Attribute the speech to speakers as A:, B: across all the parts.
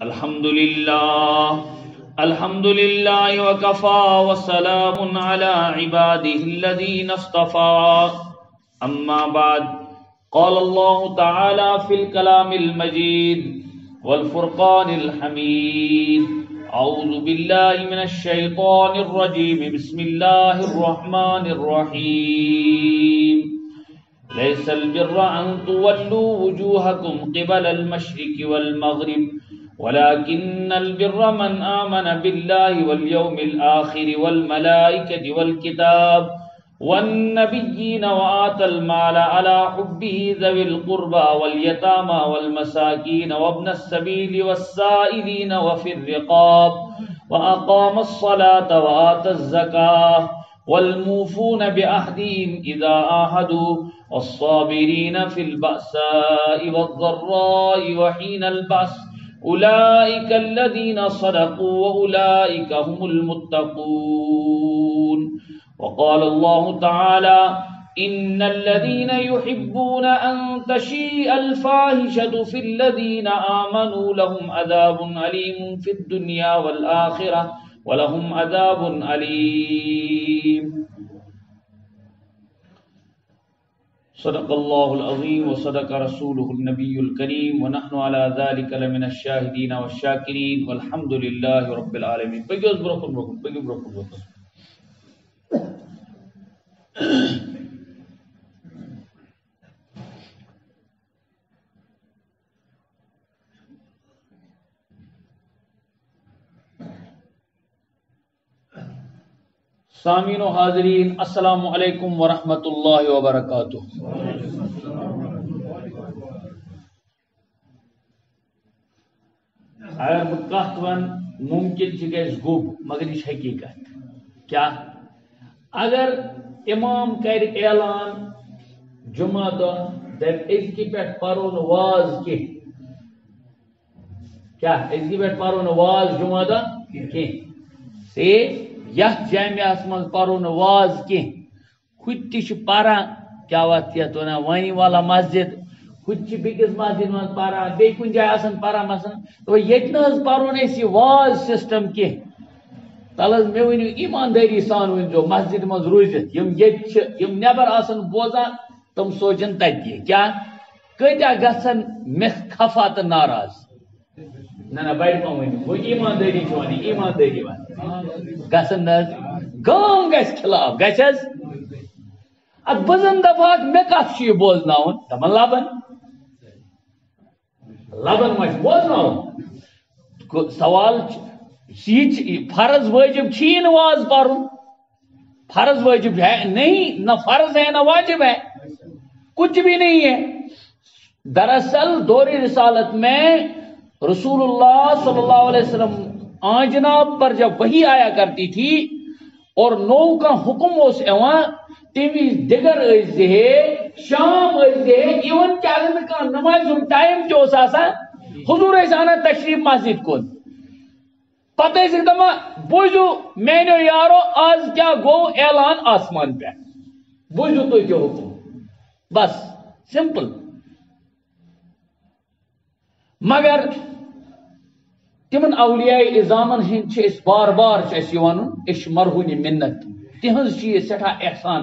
A: الحمد لله وكفى وسلام على عباده الذين اصطفى أما بعد قال الله تعالى في الكلام المجيد والفرقان الحميد أعوذ بالله من الشيطان الرجيم بسم الله الرحمن الرحيم ليس البر أن تولوا وجوهكم قبل المشرق والمغرب ولكن البر من آمن بالله واليوم الآخر والملائكة والكتاب والنبيين وآتى المال على حبه ذوي القربى واليتامى والمساكين وابن السبيل والسائلين وفي الرقاب وأقام الصلاة وآتى الزكاة والموفون بعهدهم إذا عاهدوا والصابرين في البأساء والضراء وحين البأس أولئك الذين صدقوا وأولئك هم المتقون. وقال الله تعالى إن الذين يحبون أن تشيء الفاحشة في الذين آمنوا لهم عذاب أليم في الدنيا والآخرة ولهم عذاب أليم. صدق الله العظيم وصدق رسوله النبي الكريم ونحن على ذلك لمن الشاهدين والشاكرين والحمد لله رب العالمين. سامعین و حاضرین السلام علیکم ورحمۃ اللہ وبرکاتہ. اگر بہ کت ون ممکن گھس گوب مگر یہ حقیقت کیا اگر امام کر اعلان جمعہ دہ دپ ازکہ پہ پرو واز کی کیا ازکہ پہ پرو واز جمعہ دہ کی سے یتھ جامعہ من پرو واز کی خود تہ پران کیا وات یتھ ونان وانی والا مسجد خود بیکس مسجد من پران بی کن جائے آسان پران مثلا تو یہ پرو یہ واز سسٹم کی تل مے ونیو ایمانداری سان ونزو مسجد من روزت یم نبر آسان بوزان تم سوچن تتی کیا کتیا گھن مے خفا تو ناراض نہ بڑ پہ ونیو وہ ایمانداری ونی ایمانداری ون گھن گام گھس خلاف گھس اد بزن دفعہ مے کت یہ بوزن دپان لبن لبن ما بوزن سوال فرض واجب چھی نواز پڑھن فرض واجب ہے نہیں نہ فرض ہے نہ واجب ہے کچھ بھی نہیں ہے. دراصل دور رسالت میں رسول اللہ صلی اللہ علیہ وسلم آنجناب پر جب وحی آیا کرتی تھی اور نو کا حکم اس ایوان تیوی دگر ازدہے شام ازدہے ایون کیا اگر میں کہا نماز ٹائم جو ساسا حضور ایسانا تشریف مسجد کن پتہ ہے دما بوجھو مینو یارو آج کیا گو اعلان آسمان پہ بوجھو تو کیا حکم بس سمپل. مگر تمن اولیاء اعظامن ہند بار بار ون مرہون منت تہذ سٹھا احسان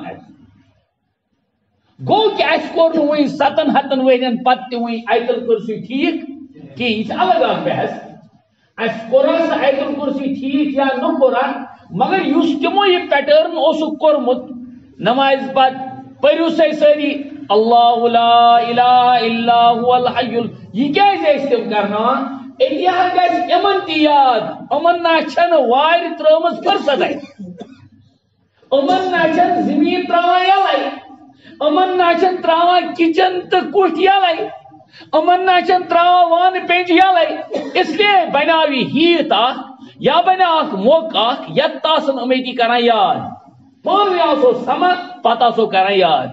A: گو کہ اس کور وی 7 ہتن ورین پتہ وی ایتل کرسی ٹھیک کہ یہ الگ اخ بحث اس کورا سا ایتل کرسی ٹھیک یا نہ کورا مگر یس تمو یہ پیٹرن اوس کورمت نماز پت پریو ساری اللہ لا الہ الا هو الحی یہ کیا تم کرنا اتحاد گھس امن تہ یاد امن نا چھن وار ترمز فرصت امن نا چھن زمین تراوان یلے امن نا چھن تراوان کچن تو کٹ یلے امن نا چھن تراوان وان پینج یلے اس لیے بناوی ہیت اخ یا بنا اخ موقع اخ یت تاسن امیدی کران یاد پانوی آسو سمت پتہ سو کران یاد.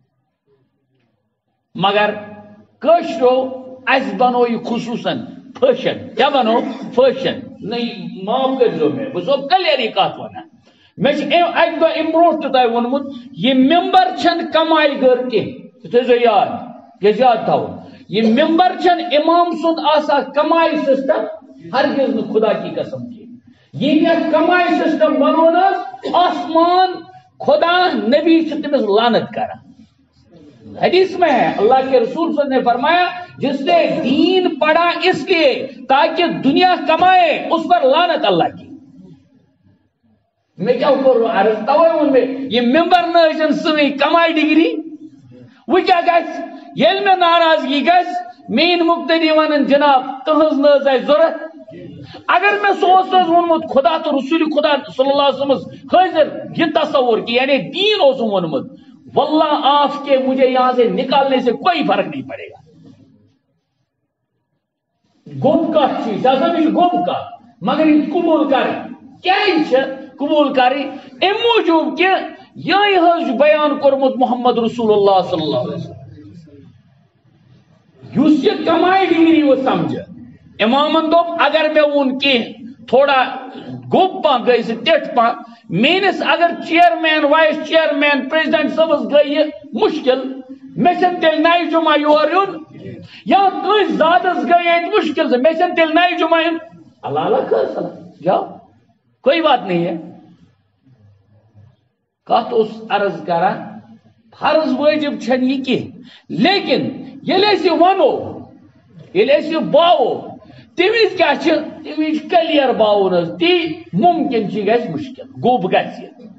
A: مگر کشرو اس بنو یہ خصوصاً فیشن کیا بنو فیشن نہیں معاف کر دو میں بس کلیری کات ونان میں اک دہ ام برو تہ وونمت یہ ممبر چھن کمائی گر کی تھو یاد یاد تھو یہ ممبر چھن امام سند آسا کمائی سسٹم ہرگز نہ خدا کی قسم کی یہ کمائی سسٹم بنونا آسمان خدا نبی سے تمس لعنت کرا حدیث میں ہے اللہ کے رسول صلی اللہ علیہ وسلم نے فرمایا جس نے دین پڑھا اس لیے تاکہ دنیا کمائے اس پر لعنت اللہ کی میں کیا کروں عرض توے میں یہ ممبر نہ سوئی کمائی ڈگری وہ کیا گھس یل میں ناراضگی گھس مین مقتدی ون جناب تہذ نہ ضرورت اگر میں سوچ ونمت خدا تو رسول خدا صلی اللہ علیہ وسلم حاضر یہ تصور کی یعنی دین اوسم ونمت واللہ آف کے مجھے یہاں سے نکالنے سے کوئی فرق نہیں پڑے گا گوب کا چیز گوب کا مگر قبول کر کیا قبول کری ام موجود کہ یہ بیان کورمت محمد رسول اللہ صلی اللہ علیہ وسلم اس یہ کمائی ڈگری وہ سمجھ امامن دوپ اگر میں ان کی تھوڑا گوب پا گئی سے ٹیٹ پا مینس اگر چیئرمین وائس چیئرمین پریزیڈنٹ سبز گئی مشکل میشن تیل نائی جمعہ یور یون یا کوئی زیادہ گئی مشکل سے میشن تیل نائی جمعہ یون اللہ اللہ کر سلام جاؤ کوئی بات نہیں ہے کہت اس عرض کرا فرض واجب چھن یہ کی لیکن یہ لیسی ونو یہ لیسی باو تیویز کیا چھن تیویز کلیر باو نز تی ممکن چی گیس مشکل گوب گیس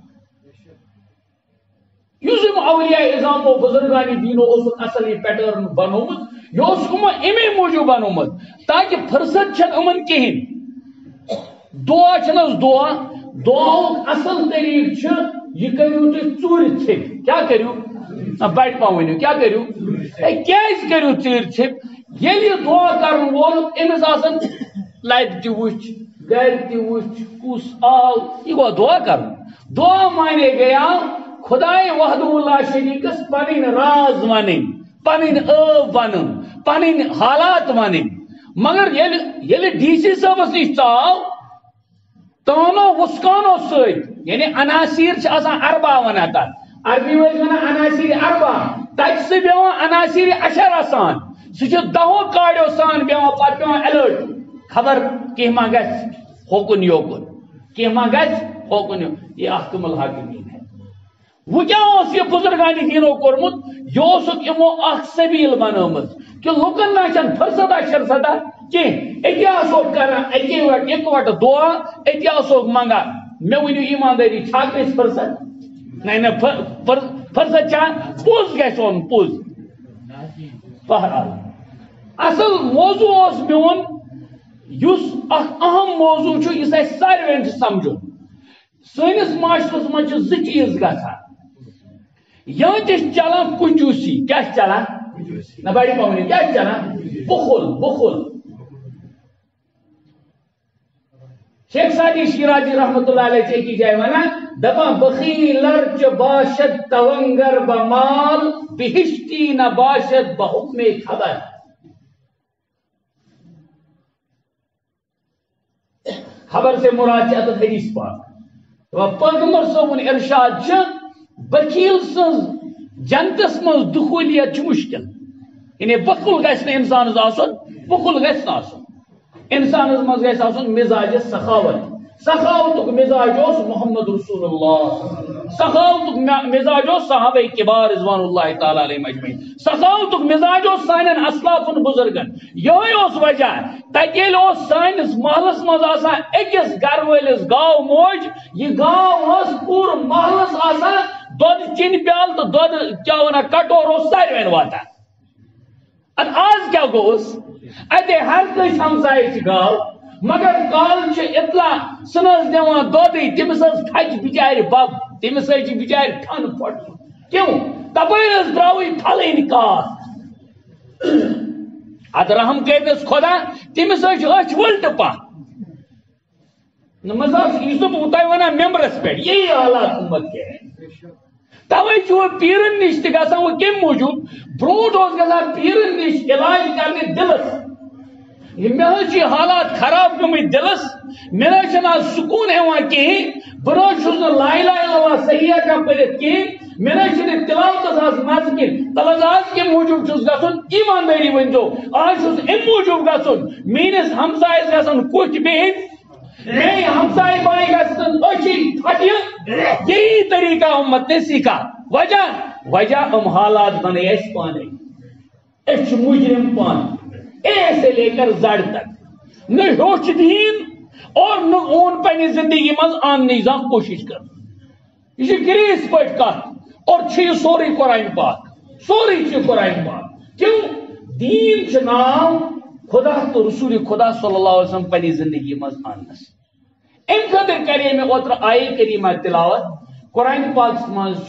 A: یوزم اولیاء ازام و بزرگانی دینو اس اصلی پیٹرن بنومت یہ اس کما امی موجود بنومت تاکہ فرصت چھن امن کہین دعا چھنس دعا دعاؤں اصل طریق چھ یہ کریو تو چور چھپ کیا کریو بیٹھ پاؤں کیا کریو کیا اس کریو چور چھپ یہ دعا کرن وول امس آسن لائٹ تی وچ گھر تی وچ کس آو یہ گو دعا کرن دعا مانے گیا خدای وحدہ لا شریک اس پنن راز ونن پنن عیب ونن پنن حالات ونن مگر یل ڈی سی صاحبس نش ژاو تانو وسکانو ست یعنی عناصر چھ آسان اربع ونان تر عربی وز ونان عناصر اربع تک سے بیوان عناصر عشر آسان سہ دہو کاڑیو سان بیوان پتہ پیوان الرٹ خبر کہ ما گژھِ ہوکن یوکن کہ ما گژھِ ہوکن یہ احکم الحاکمین ہے وہ کیا اس یہ بزرگانی دینو کورمت یہ اوسک یمو اخ سبیل بنومت کہ لوکن نا چھن فرصتا شرصتا کہ اتی آسوک کران اتی وقت ایک وقت دعا اتی آسوک مانگا میں ونیو ایمانداری چھاک اس فرصت نہیں فرصت چھا پوز گیس اون پوز بہرحال اصل موضوع اس میون یس اہم موضوع چھو اس ساروین سمجھو سنس معاشرس من زٕ چیز گژھان یا چلان کنجوسی کیا چلان نہ بڑی پاؤنی کیا چلان بخل بخل شیخ سعدی شیرازی رحمت اللہ علیہ کی جائے ونا دپا بخیلر چ باشد تونگر بمال بہشتی نہ باشد بحکم خبر خبر سے مراد چاہتا حدیث پاک پیغمبر صاحب ارشاد چھ بخیل سن جنتس من دخولیت مشکل یعنی بخل گھس انسان آسن بخل گھس آسن انسان من گھس آسن مزاج سخاوت سخاوت مزاج اس محمد رسول اللہ سخاوت مزاج اس صحابہ کبار رضوان اللہ تعالی علیہ مجمعین سخاوت مزاج اس سانن اسلافن بزرگن یہ اس وجہ تکیل اس سانس محلس مز آسان اکس گھر ولس گاو موج یہ گاو اس پور محلس آسان دود چین پیال تو دود کیا ونا کٹور اس ساروین واتا آج کیا گوس اتے ہر کس ہمسائے چھ گاو مگر کال چھ اطلاع سنس دیوان دودی تمس کھچ بچار بب تمس بچار ٹھن پھٹ کیوں تپس دراوی پھلین کات اد رحم کرنس خدا تمس اچھ ولٹ پا نماز یہ بہ ونان ممبرس پہ یہی حالات امت کے ہیں توے پیرن نش تھان وہ کم موجود بروٹ گھان پیرن نش علاج کرنے دلس مے حالات خراب گمت دلس مے سکون ہاں کہین بہ لا الہ الا اللہ صحیح ہیکان پڑھت کہین میں نے تلاوت آز مز کن تلز آز کے موجود چھس گژھن ایمانداری ونزو آج چھس ام موجود گژھن میس ہمسایس گژھن کچھ بہن میں ہمسائے بائی گژھن أچھی تھٹہِ یہی طریقہ امت نے سیکھا وجہ حالات بنے اس پانے اس مجرم پان اے سے لے کر زڑ تک نہ ہوش دین اور نہ اون پنی زندگی مز آننے زان کوشش کر یہ گریس پٹ کت اور چھ سوری قرآن پاک سوری چھ قرآن پاک کیوں دین چھ نام خدا تو رسول خدا صلی اللہ علیہ وسلم پنی زندگی مز آنس ام خاطر کرے میں اوتر آئے کریمہ تلاوت قرآن پاک مز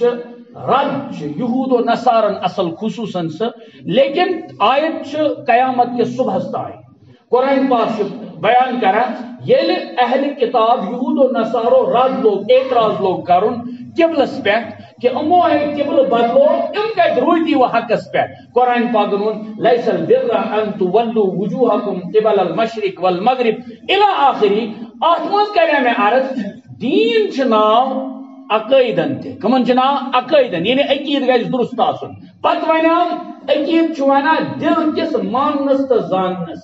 A: رد یہود و نصارن اصل خصوصاً سے لیکن آیت قیامت کے صبح تائیں قرآن پاک بیان کرا یل اہل کتاب یہود و نصارو رد لوگ اعتراض لوگ کرن قبلس پہ کہ امو ہے قبل بدلو ام کا رویتی و حقس پہ قرآن پاک لیس البر ان تولوا وجوہکم قبل المشرق والمغرب الى آخری آتماز کرے میں عرض دین چناو عقیدن تے کمن چناو عقیدن یعنی عقید گیس درست آسن پت ونام عقید چوانا دل کس ماننس تا زاننس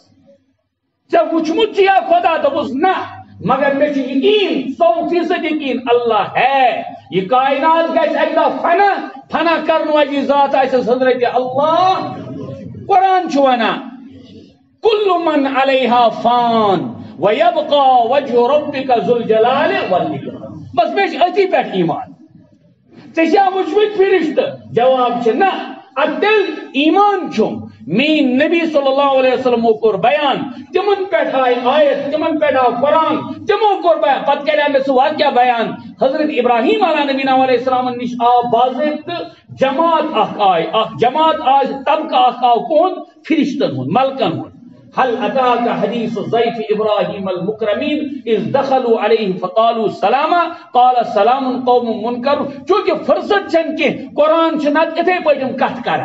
A: چاہ وچمت چیا خدا دبس نہ مگر میں یقین 100% یقین اللہ ہے یہ کائنات گیس اکدا فنا کرنو اجی ذات ایسا حضرت اللہ قرآن چوانا کل من علیہا فان ویبقا وجہ ربک ذو الجلال والاکرام بس میں اتی پیٹ ایمان ژےٚ وچھمت فرشت جواب چھ نہ اتل ایمان چھم مین نبی صلی اللہ علیہ وسلم کور بیان تمن پیٹ آئی آیت تمن پیٹ آو قرآن تمو کور بیان پت کرے میں سو واقعہ بیان حضرت ابراہیم علیہ نبینا علیہ السلام نش آو باضابطہ جماعت اخ آئی جماعت آج طبقہ اخ آو کون فرشتن ہون ملکن ہون هل أتاك حديث ضيف إبراهيم المكرمين إذ دخلوا عليه فقالوا سلاما قال سلام قوم منكر چونکہ فرصت چن کے قرآن چنات اتھے پڑھم کت کرا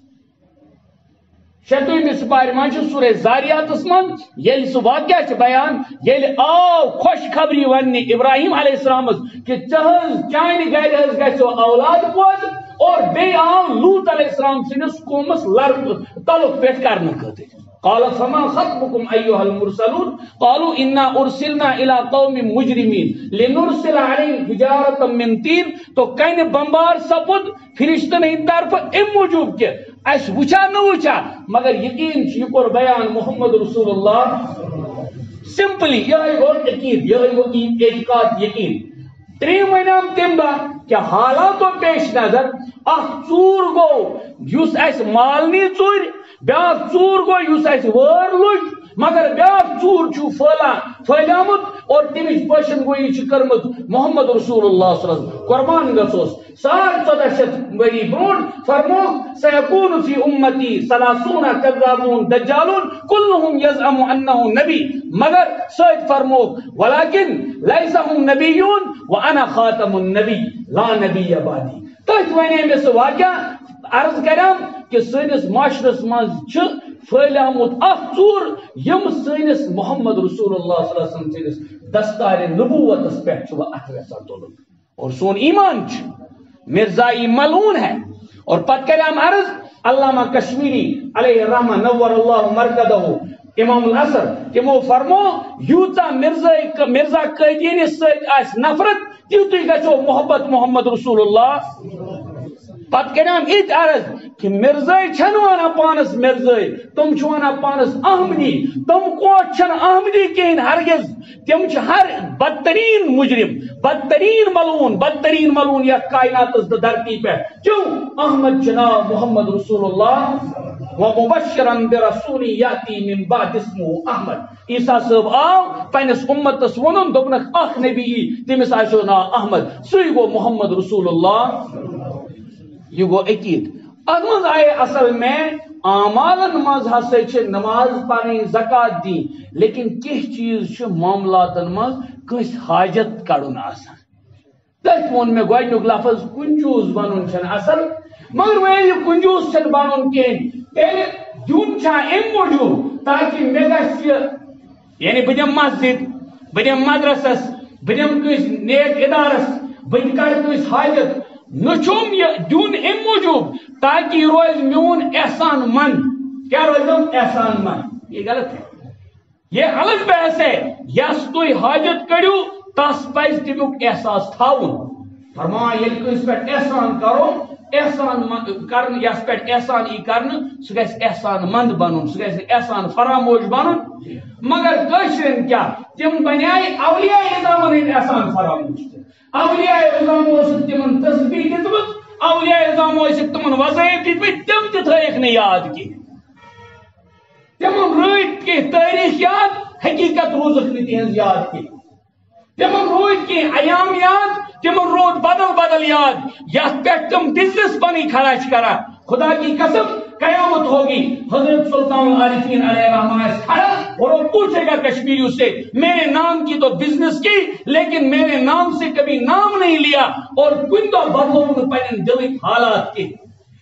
A: شتوی میں سپاری مانچ سورہ زاریات اسمان یل سو واقعہ چھ بیان یل آو خوش خبری ونی ابراہیم علیہ السلام کہ چہز چائنی گئے حض گئے اولاد بود اور بے آو لوت علیہ السلام سنس قومس تعلق پیٹ کرنے کہتے قال فما خطبكم ايها المرسلون قالوا انا ارسلنا الى قوم مجرمين لنرسل عليهم حجاره من طين تو کین بمبار سپد فرشتن ہند طرف ام موجود کے اس وچا نہ وچا مگر یقین چھ کور بیان محمد رسول اللہ سمپلی یہ وہ عقید یہ وہ اعتقاد یقین تریم انعام تمبا کہ حالات و پیش نظر اخ چور گو یس اس مالنی چور بیاکھ ژوٗر گوٚو یُس اَسہِ وٲر لوٚج مگر بیاکھ ژوٗر چھُ پھٲلیٛامُت اور تمِچ پیشن گویی چھِ کٔرمٕژ محمد رسول اللہ صلی اللہ علیہ وسلم قربان گژھوس 1400 ؤری برونٛٹھ فرمووُکھ سیکون فی امتی ثلاثون کذابون دجالون کلہم یزعم انہ نبی مگر سۭتۍ فرمووُکھ ولکن لیس ہم نبیون وانا خاتم النبی لا نبی بعدی تٔتھۍ ونے مےٚ سُہ واقعہ عرض کرم کہ سنس معاشرس مز پھلیامت اخ ژور یم سنس محمد رسول اللہ صلی اللہ علیہ وسلم سنس دستار نبوتس پہ اتھ یژھان تلن اور سون ایمان مرزائی ملعون ہے اور پتہ کرام عرض علامہ کشمیری علیہ الرحمہ نور اللہ مرکدہ امام العصر تمو فرمو یوتا مرزا قیدینس ست نفرت تیوتی گژھو محبت محمد رسول اللہ پت کرام ات عرض کہ مرزائی چھن وانا پانس مرزائی تم چھ وانا پانس احمدی تم کوٹ چھن احمدی کہیں ہرگز تم چھ ہر بدترین مجرم بدترین ملعون یا کائنات دھرتی پہ کیوں احمد جناب محمد رسول اللہ ومبشرا برسول یاتی من بعد اسمه احمد عیسیٰ صاحب آو پنس امتس ونن دوپنک اخ نبی تمس آسو نا احمد سوی گو محمد رسول اللہ یہ گو عقید اتمز آئے اصل میں اعمالن مز ہسا چھ نماز پڑھیں زکات دی لیکن کس چیز چھ معاملاتن مز کس حاجت کڑن آسان تک وون میں گوڈنیک لفظ کنجوس بنن چھن اصل مگر ویل یہ کنجوس چھن بنن کین تیل دیون چھا ام موجود تاکہ مے گژھِ یعنی بدم مسجد بدم مدرسس بدم کس نیک ادارس بد کر کس حاجت نچوم یہ دون ام موجود تاکہ یہ روز میون احسان مند. کیا روز احسان مند؟ یہ غلط ہے، یہ الگ بحث ہے. یس تھی حاجت کڑو تس پز تمیک احساس تھاون. فرمان یل کس پہ احسان کرو احسان کرن یس پہ احسان ای کرن سہ گژھِ احسان مند بنن، سہ گژھِ احسان فراموش بنن. مگر کشرن کیا تم بنائے اولیاء اعظامن ہند احسان فراموش. اولیاء اعظام تمن تسبیح دتمت، اولیاء اعظام تمن وظائف دتمت، تم تہ تھیک نہ یاد کی. تمن روت کی تاریخ یاد، حقیقت روزک نہ تہذ یاد کی. تمن روت کی ایام یاد، تمن رود بدل بدل یاد. یتھ پہ تم بزنس بنی کھڑا کرا. خدا کی قسم قیامت ہوگی، حضرت سلطان العارفین علیہ الرحمہ کھڑا اور وہ پوچھے گا کشمیریوں سے میرے نام کی تو بزنس کی لیکن میرے نام سے کبھی نام نہیں لیا اور کن تو بدلو پن دل حالات کی.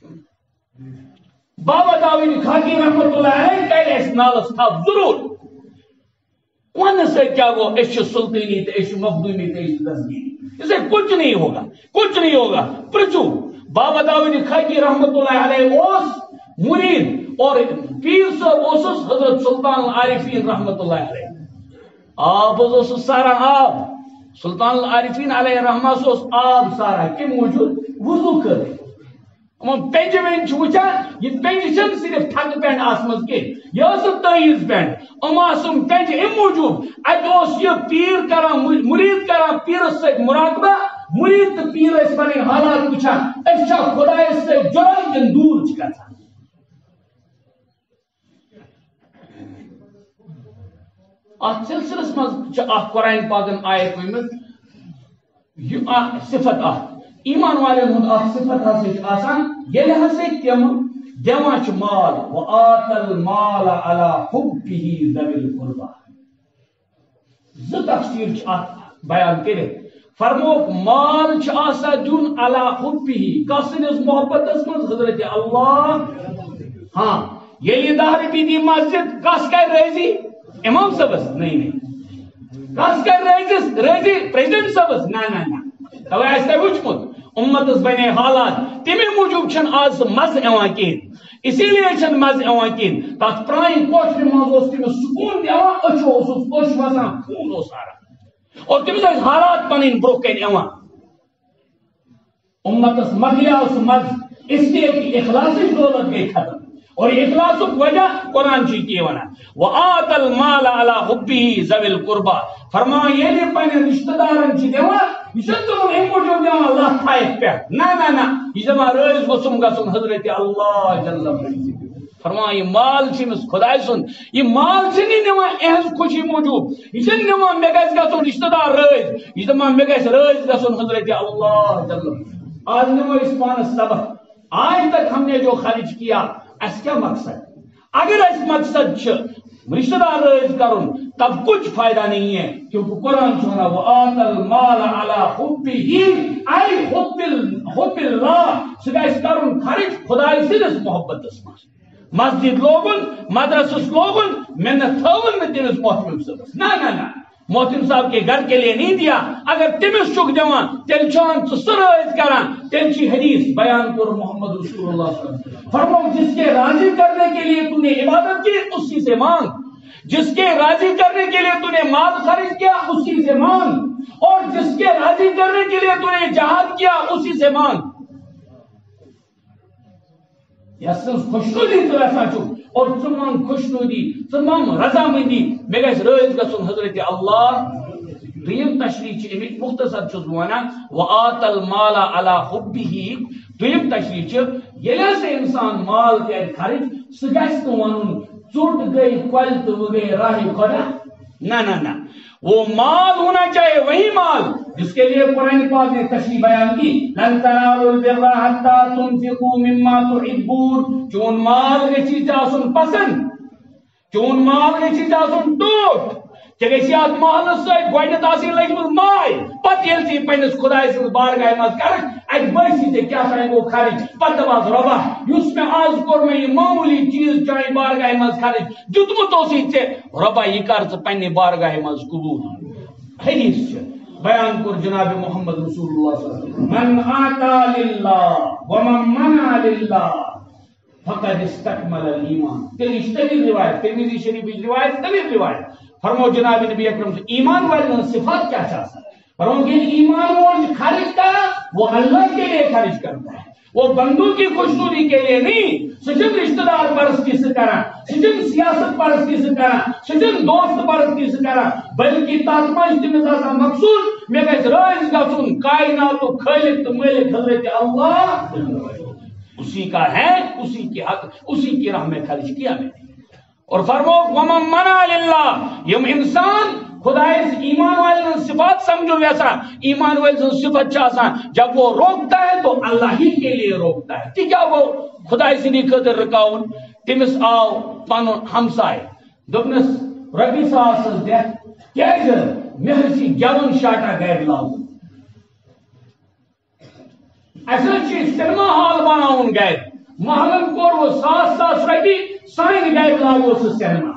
A: بابا داود خاکی رحمۃ اللہ علیہ کہہ اس نالس تھا ضرور ون سے کیا وہ اس سلطانی تو اس مخدومی تو اس دستگیری، اسے کچھ نہیں ہوگا، کچھ نہیں ہوگا. پرچو بابا داود خاکی رحمۃ اللہ علیہ اس مرید اور پیر صاحب اس حضرت سلطان العارفین رحمۃ اللہ علیہ. آب اس سارا آب سلطان العارفین علیہ رحمہ اس آب سارا کم موجود وضو کر پنج ون وچان یہ پنج چھ صرف تھک پینٹ آسمز کی یہ تعیز پینٹ ام پنج ام موجود ات یہ پیر کران مرید کران پیرس ست مراقبہ، مرید تو پیر پن حالات وچان خدا سے جڑان کن دور گھان. ات سلسلس مز قرآن پاکن آیت ورمت صفت ایمان والن ہند صفت ہسا یل ہسا تم دان مال وآت المال علی حبہ ذوی القربى. تفسیر بیان کرت فرموک مال آسا دن علی حبہ کسنس محبت من حضرت اللہ. ہاں یل 10 رۄپیہِ دی مسجد کس کر رضی امام صاحبس نہیں کس کر رضی پریزیڈنٹ صاحبس نا توے آسہِ تۄہہِ وٕچھمُت امتس بنے حالات تمے موجود چھن آز مز ایوان کہین. اسی لیے چھن مز ایوان کہین تک پرانی کوٹر مز تمس سکون دِوان اچھو اوس وسان خون اوس سارا اور تمس حالات پنن برو کن ایوان. امتس مکلیو سہ مز اس لیے کہ اخلاص دولت گئی ختم اور اخلاص وجہ قرآن کی ونان وآت المال علی حبہ ذوی القربى. فرمان یہ پن رشتہ دارن دِوان یہ تم ام موجود دِوان اللہ تھائک پہ نا یہ دپان رٲض گوٚژھُم گژھُن حضرت اللہ جل. فرمان یہ مال چمس خدا سن یہ مال نہیں نوان اہز خوشی موجود یہ نوان مے گژھِ گژھُن رشتہ دار رٲض یہ دپان مے گژھِ رٲض گژھُن حضرت اللہ جل. آج نمو اس پانس سبق آج تک ہم نے جو خرچ کیا اس کیا مقصد؟ اگر اس مقصد رشتہ دار رائج کرن تب کچھ فائدہ نہیں ہے کیونکہ قرآن چھونا وآت المال علی حبہ ای حب اللہ سہ گژھِ کرن خرچ خدای سندس محبت مز. مسجد لوگن مدرسس لوگن میں نے تھون نہ تمس محتم صاحبس نا محتم صاحب کے گھر کے لیے نہیں دیا. اگر تمس چک دیوان تیل چھان سہ رائج کران تیل چھ حدیث بیان کر محمد رسول اللہ صلی اللہ علیہ وسلم فرماؤ جس کے راضی کرنے کے لیے تو نے عبادت کی اسی سے مانگ، جس کے راضی کرنے کے لیے تو نے مال خرچ کیا اسی سے مانگ اور جس کے راضی کرنے کے لیے تو نے جہاد کیا اسی سے مانگ. یسن خوشنودی تو ایسا چک اور ثم خوشنودی ثم رضامندی مے گژھِ رٲض گژھُن حضرت اللہ. دویم تشریح امیک مختصر چھس ونان وآت المال علی حبہ. دویم تشریح ییٚلہِ ہسا انسان مال کر خرچ سہ گژھِ نہٕ ونُن ژوٚٹ گئی کۄلہِ تہٕ وۄنۍ گئی راہ خدا. نہ وہ مال ہونا چاہیے وہی مال جس کے لیے قرآن پاک نے تشریح بیان کی لن تنالوا البر حتى تنفقوا مما تحبون. چون مال گژھِ آسُن پسند، چون مال گژھِ آسُن ٹوٹھ ژےٚ گژھِ اتھ مالس سۭتۍ گۄڈنیتھ آسٕنۍ لٔجمٕژ ماے پتہٕ ییٚلہِ ژٕ پننس خداے سٕنٛز بارگاہہِ منٛز کرکھ اتہِ بٲسی ژےٚ کیٛاہ تام گوٚو خرچ پتہٕ دپس رۄبا یُس مےٚ آز کوٚر مےٚ یہِ معموٗلی چیٖز چانہِ بارگاہہِ منٛز خرچ دیُتمُت اوسُے ژےٚ رۄبا یہِ کر ژٕ پننہِ بارگاہہِ منٛز قبوٗل. حدیث چھِ بیان کر جناب محمد رسول اللہ صلی اللہ علیہ وسلم من آتا للہ ومن منع للہ فقد استکمل الایمان. تیری طویل روایت ترمذی شریف روایت طویل روایت فرمو جناب نبی اکرم سے ایمان والے صفات کیا چاہتا ہے. فرمو کہ ایمان وہ خارج کا وہ اللہ کے لیے خارج کرتا ہے, وہ بندوں کی خوشنودی کے لیے نہیں. سجن رشتہ دار پرستی سے کرا, سجن سیاست پرستی سے کرا, سجن دوست پرستی سے کرا, بلکہ تاتما اجتماع مقصود میں گھس رائز گھن کائنات و خالق تو مالک حضرت اللہ اسی کا ہے, اسی کے حق اسی کی راہ میں خرچ کیا میں نے. اور فرمو ومن منع للہ یم انسان خدای ایمان والے صفات سمجھو ویسا ایمان والے صفت چاہتا جب وہ روکتا ہے تو اللہ ہی کے لیے روکتا ہے. کہ کیا وہ خدای سندی خاطر رکاون تمس آو پن ہمسائے دپنس ربی ساس دہ کیازِ مےٚ سی گیون شاٹا گھر لاگُن اصل سینما ہال بناؤن گھر محلن کور وہ ساس رپی سان گھر لاگو سہ سینما.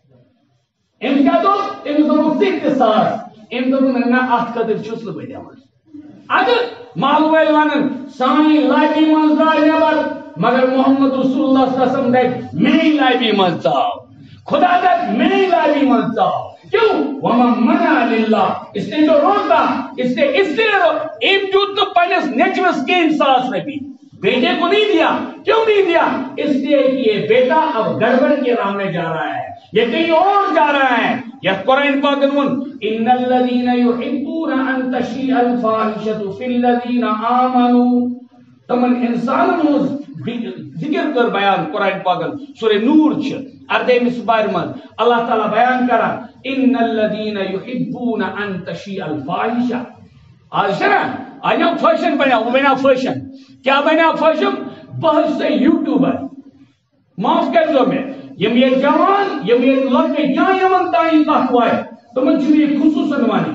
A: ام کیا دوٚپ أمِس دوٚپُکھ ژٕ تہِ ساس أمۍ دوٚپُن نہ اتھ خٲطرٕ چھُس نہٕ بہٕ دِوان. اگر محل وٲلۍ ونن سانہِ لابی منٛز درٛاو نٮ۪بر مگر محمد رسول اللہ صلی اللہ علیہ وسلم دپہِ میٲنۍ لابی منٛز ژاو, خدا دپہِ میٲنۍ لابی منٛز ژاو. کیوں ومن منع للہ اس نے جو روکا اس نے اس لیے ام دیت نہٕ پننس نیچوس کہین 1,000 رپی بیٹے کو نہیں دیا. کیوں نہیں دیا؟ اس لیے کہ یہ بیٹا اب گڑبڑ کے راہ میں جا رہا ہے, یہ کہیں اور جا رہا ہے. یہ قرآن پاک میں ان الذين يحبون ان تشيع الفاحشة في الذين آمنوا تمن انسانوں ذکر کر بیان قرآن پاک سورہ نور چھ اردہمہ سپارہ من اللہ تعالی بیان کرا ان الذين يحبون ان تشيع الفاحشة. آج نا آج فیشن بنا, وہ بنا فیشن. کیا بنا فیشن؟ بہت سے یوٹیوبر معاف کر دو میں یم یہ جوان یم یہ لڑکے یا یمن تائیں کت وائے تمن چھ یہ خصوصاً وانی.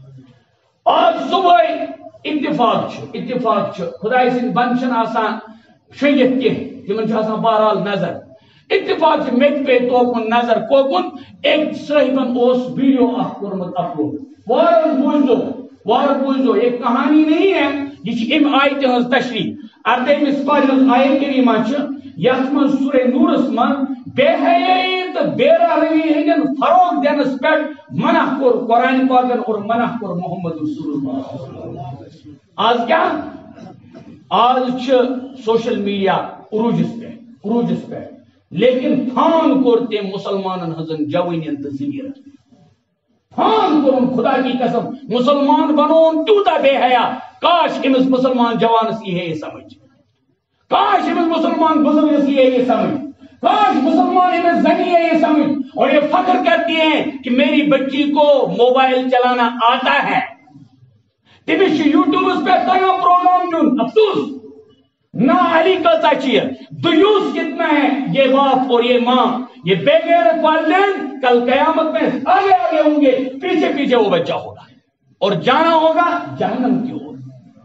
A: آج صبح اتفاق خدای سن بند چھن آسان شیت کی تمن چھ آسان بہرحال نظر اتفاق مت پہ توکن نظر کوکن ایک صاحبن اس ویڈیو اخ کورمت اپلوڈ وار بوزو یہ کہانی نہیں ہے, یہ ام آیت ہز تشریح اردہمہ سپارہ آیت کریمہ یت من سورہ نورس من بے حیائی تو بے راہی ہندین فروغ دینس پہ منع کور قرآن پاکن اور منع کور محمد رسول اللہ. آج کیا آج سوشل میڈیا عروجس پہ لیکن پھان کورتے مسلمانن ہزن جوانین تو زمیر پھان کورن خدا کی قسم مسلمان بنون تیوتا بے حیا. کاش امس مسلمان جوانس یہ سمجھ, کاش امس مسلمان بزرگس یہ سمجھ, کاش مسلمان امس زنی یہ سمجھ اور یہ فخر کرتی ہیں کہ میری بچی کو موبائل چلانا آتا ہے. تمس یوٹیوبس پہ تگان پروگرام دن. افسوس نہ علی کتا چیز دیوس کتنا ہے یہ باپ اور یہ ماں, یہ بے غیرت والدین کل قیامت میں آگے ہوں گے, پیچھے وہ بچہ ہوگا اور جانا ہوگا جہنم کی اور.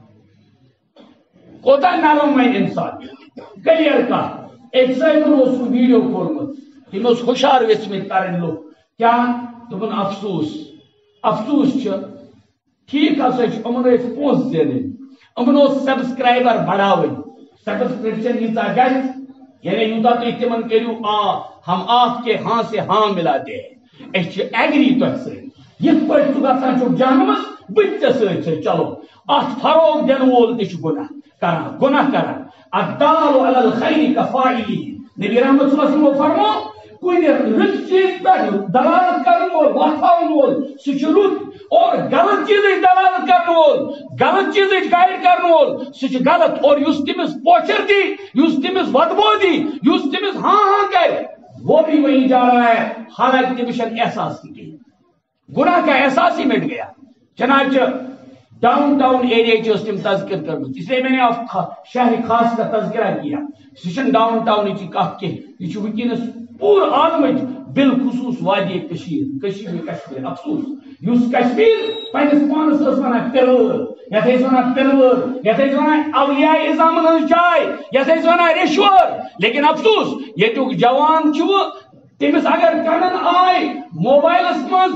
A: کوتا نرم میں انسان کلیئر کا ایک سائن اس ویڈیو کورمت تم اس خوشار ویسمت کرن لوگ کیا دپن افسوس ٹھیک ہسا امن پونس دین امن سبسکرائبر بڑھاون سبسکرپشن یوتا گھر یعنی یوتا تو تمن کرو ہم آپ کے ہاں سے ہاں ملاتے ہیں اس ایگری تو یہ پہ گھان جہنمس بت سی چلو ات فروغ دین وول تہ گناہ کران الدال علی الخیر کفاعلی. نبی رحمت صلی اللہ علیہ وسلم فرمو کن رت چیز پہ دلالت کرن وول وتھاون وول سہ رت اور غلط چیز دلالت کرن وول غلط چیز گائڈ کرن وول سہ غلط اور اس تمس پوچھر دی اس تمس ودبو دی اس تمس ہاں کر وہ بھی وہیں جا رہا ہے حالانکہ تمس احساس نہیں. گناہ کا احساس ہی مٹ گیا. چنانچہ ڈاؤن ٹاؤن ایریا کی اس تم تذکر کر اس لیے میں نے شہر خاص کا تذکرہ کیا. سہ ڈاؤن ٹاؤن کی کت کی یہ ونکس پور عالم بالخصوص وادی کشمیر. افسوس اس کشمیر پنس پانس ونان پلور یت ونان پلور یت ونان اولیاء اعظام ہن جائے یت ونان ریشور. لیکن افسوس یہ جوان تمس اگر کنن آئے موبائلس من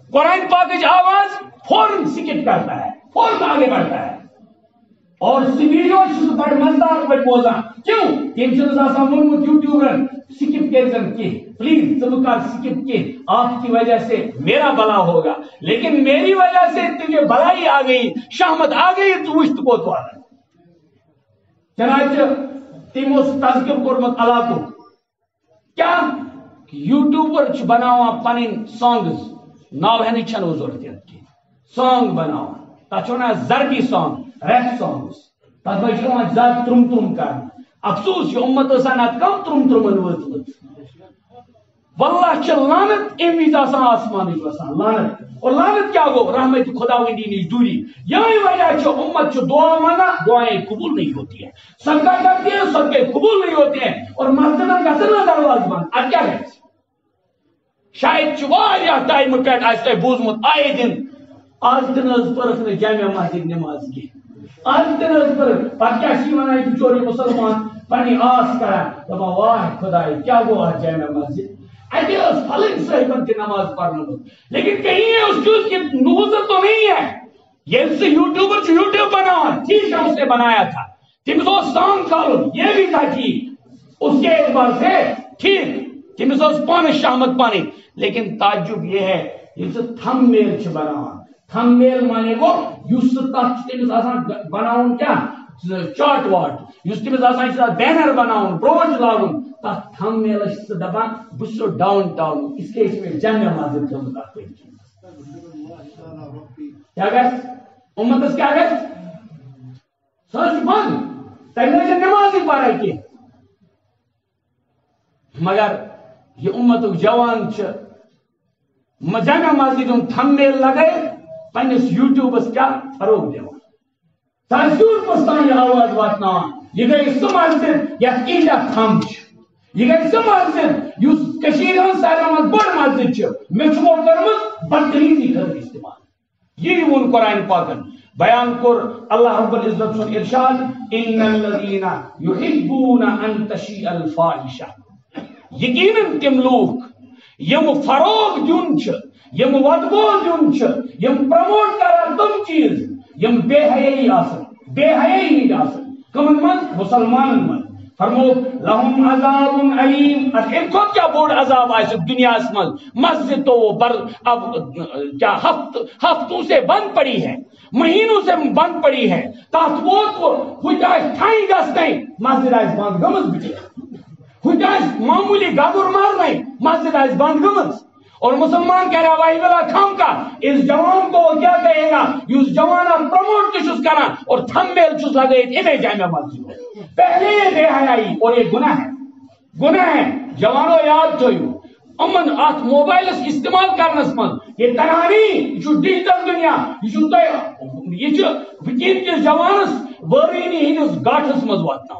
A: قرآن پاک کی آواز فوراً سکپ کرتا ہے، فوراً آگے بڑھتا ہے اور ویڈیو بڑے مزدار پہ بوزان کیوں تم وونمت یوٹیوبرن سکپ کرزن کی پلیز ژٕ کر سکپ کی آپ کی وجہ سے میرا بلا ہوگا، لیکن میری وجہ سے تجھے بلائی آ گئی، شہمت آ گئی، تو وچ کوت وات چنانچہ تمو تذکر کورمت علاقہ کیا یوٹیوبر بناوان پنن سانگز ناو ہینی چھنو ضرورت کی سانگ بناوان تتھ ونان زرگی سانگ ریپ سانگز تتھ منٛز چھِ زیادٕ ترُم کر افسوس یہ امت ٲسان اتھ کم ترُمن وٲژمٕژ واللہ چھ لعنت امی وز آسان آسمانٕچ وسان لعنت، اور لعنت کیا گو رحمت خداوندی نش دوری، یہی وجہ ہے امت دعا مانگا دعائیں قبول نہیں ہوتی ہے، صدقہ کرتی ہے صدقے قبول نہیں ہوتے ہیں، اور مسجد گھن درواز بند اب کیا گھس شاید ٹائم پہ آئے بوزمت آئے دن آج تن پرکھ جامع مسجد نماز کی آج تن پرکھ پتہ کیا ونان بچور مسلمان پنی آس کران دپان واہ خدائے کیا گو آج جامع مسجد اتنے فلن صاحبن کی نماز پڑھنا لیکن کہیں ہے اس چیز کی نوزت تو نہیں ہے، یہ سے یوٹیوبر یوٹیوب بنا ٹھیک ہے اس نے بنایا تھا تمس سانگ کالن یہ بھی تھا ٹھیک اس کے اعتبار سے ٹھیک تمس پان شہمت پانی، لیکن تعجب یہ ہے یہ سے تھم میل بنانا تھم میل مانے گو اس تمس بناؤن کیا چاٹ واٹ اس تمس بینر بناؤن بروچ لاگن تک تھم میلس دپان بس ڈاؤن ٹاؤن اس کے جامع مسجد کیا گھس امتس کیا گھس سچ بند تمہیں نماز پڑھائی کی مگر یہ امت جوان جامع مسجد تھم میل لگائے پنس یوٹیوبس کیا فروغ دان تصور پستان یہ آواز واتنا یہ گئی سہ مسجد یتھ انڈیا تھم یہ گئی سہ مسجد اس سارے من بڑ مسجد مے کرمت بدتمیزی خاطر استعمال یہ وون قرآن پاکن بیان کور اللہ رب العزت سن ارشاد ان الذين يحبون ان تشيع الفاحشة یقیناً تم لوگ یم فروغ دن یم ودبو دن یم پرموٹ کران تم چیز یم بے حیائی بے حیائی کمن من مسلمان من فرمو لهم عذاب علیم ان کو کیا بوڑ عذاب آئے دنیا من مسجد تو بر اب کیا ہفتوں سے بند پڑی ہے مہینوں سے بند پڑی ہے تات وہ ٹھائی گس نہیں مسجد آئے بند گمز بچے معمولی گابر مارنا مسجد آج بند گمز اور مسلمان کہہ رہا وائی والا کھم کا اس جوان کو کیا کہے گا اس جوان پروموٹ کچھ کرنا اور تھم میل چس لگے انہیں جامع مسجد پہلے یہ بے حیائی اور یہ گناہ ہے جوانوں یاد تھو امن ات موبائل استعمال کرنس من یہ تنہانی یہ ڈیجیٹل دنیا یہ وکین کس جوانس ورینی ہندس گاٹھس مز واتنا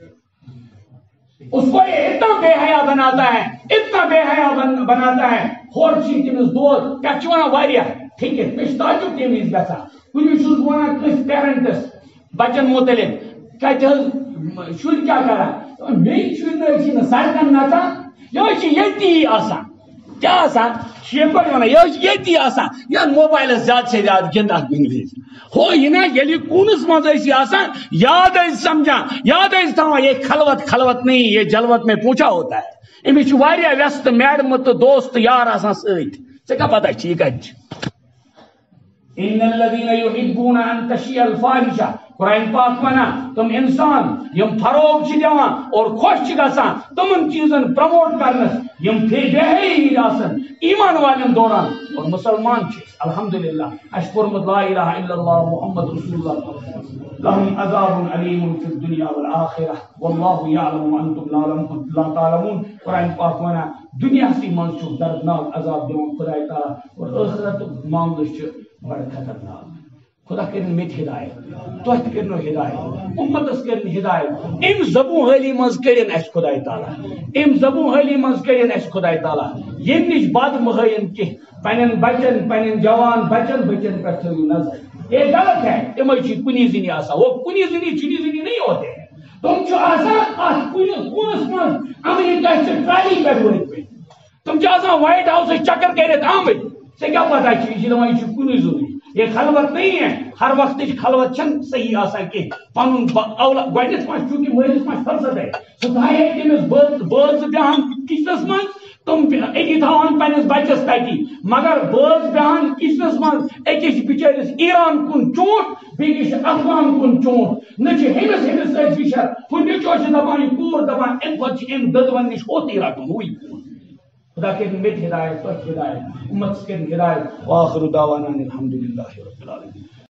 A: اس کو یہ اتنا بے حیا بناتا ہے اتنا بے حیا بناتا ہے ہور چیز تمس دوست کیا چوانا واریا ٹھیک ہے پیش تعجب تمیز گژھا کُنہِ چھُس بہٕ وَنان کٲنٛسہِ پیرنٹس بچن متعلق کتہِ حظ شُرۍ کیٛاہ کران میٛٲنۍ شُرۍ نہٕ چھِ نہٕ سڑکن نژان یہ چھِ ییٚتی آسان کیا آسان شیپر ونان یہ ییٚتی آسان یا موبائلس زیادٕ سے زیادٕ گِنٛدان انگریز ہو یہ نا ییٚلہِ کوٗنس منٛز ٲسی آسان یاد ٲسۍ سمجھان یاد ٲسۍ تھاوان یہ خلوت نہیں یہ جلوت میں پوچھا ہوتا ہے أمِس چھُ واریاہ ویست میڈمہٕ تہٕ دوست یار آسان سۭتۍ ژےٚ کیٛاہ پتہ چھِ یہِ کتہِ چھِ ان الذين يحبون ان تشيع الفاحشة قرآن پاک ونا تم انسان یم فروغ چھ دیوان اور خوش چھ گژھان تمن چیزن پروموٹ کرنس یم بے حیائی آسن ایمان والن دوران اور مسلمان چھ الحمدللہ اشکرمت لا الہ الا اللہ محمد رسول اللہ لهم عذاب علیم فی الدنیا والآخرہ واللہ یعلم وانتم لا تعلمون قرآن پاک ونا دنیا سی من چھ دردناک عذاب دیوان خدا تعالی اور آخرت معاملہ چھ بڑا خطرناک خدا کرن مت ہدایت تو کرنو ہدایت امتس کرن ہدایت ام زبون حالی مز کرن اس خدا تعالی ام زبون حالی مز کرن اس خدا تعالی یم نش بد مہین کی پنن بچن پنن جوان بچن پر تھو نظر یہ غلط ہے تم کنی زنی آسا وہ کنی زنی چنی زنی نہیں ہوتے تم چھ آسان ات کونس من امریکہ چھ ٹرالی پہ وٲتمٕتۍ تم چھ آسان وائٹ ہاؤس چکر کرت آمٕتۍ سے کیا پتا یہ کن ضروری یہ خلوت نہیں ہے ہر وقت خلوت چھن صحیح آسان کی پن گۄڈنیتھ ما چونکہ مالس ما فرصت ہے سہ تھایے تمس بٲژ بیہان کچنس من تم اکی تھاوان پنس بچس تتی مگر بٲژ بیہان کچنس من اکس بچٲرس ایران کن چونٹ بیٚکس افغان کن چونٹ نہ ہمس سۭتۍ فشر ہُہ نیٚچو دپان یہ کوٗر دپان امہ پتہٕ امہ دٔدوَن نش ہوٚتٕے رٹُن ہوٕے خدا کٔرِن مےٚ تہِ ہدایت تۄہہِ تہِ ہدایت امتس کٔرِن ہدایت واخر دعوانا الحمد للہ رب العالمین.